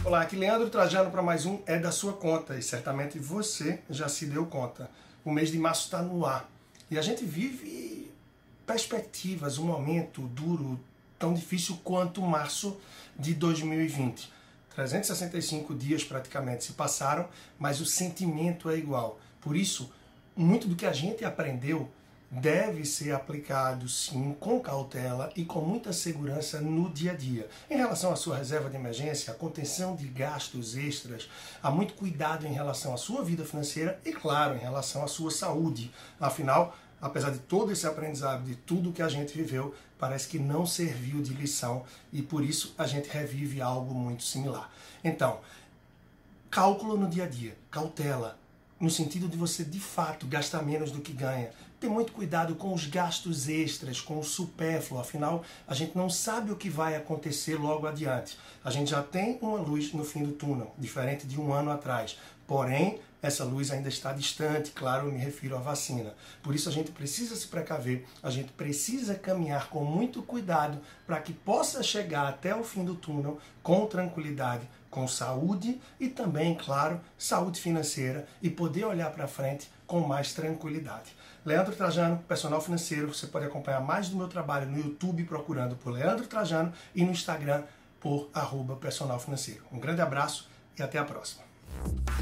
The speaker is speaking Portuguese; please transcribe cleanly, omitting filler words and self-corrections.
Olá, aqui Leandro Trajano para mais um É da Sua Conta, e certamente você já se deu conta. O mês de março está no ar e a gente vive perspectivas, um momento duro, tão difícil quanto março de 2020. 365 dias praticamente se passaram, mas o sentimento é igual. Por isso, muito do que a gente aprendeu deve ser aplicado, sim, com cautela e com muita segurança no dia a dia. Em relação à sua reserva de emergência, a contenção de gastos extras, há muito cuidado em relação à sua vida financeira e, claro, em relação à sua saúde. Afinal, apesar de todo esse aprendizado, de tudo que a gente viveu, parece que não serviu de lição e, por isso, a gente revive algo muito similar. Então, cálculo no dia a dia, cautela, no sentido de você, de fato, gastar menos do que ganha. Ter muito cuidado com os gastos extras, com o supérfluo, afinal, a gente não sabe o que vai acontecer logo adiante. A gente já tem uma luz no fim do túnel, diferente de um ano atrás. Porém, essa luz ainda está distante, claro, eu me refiro à vacina. Por isso a gente precisa se precaver, a gente precisa caminhar com muito cuidado para que possa chegar até o fim do túnel com tranquilidade, com saúde e também, claro, saúde financeira e poder olhar para frente com mais tranquilidade. Leandro Trajano, personal financeiro, você pode acompanhar mais do meu trabalho no YouTube procurando por Leandro Trajano e no Instagram por @personalfinanceiro. Um grande abraço e até a próxima.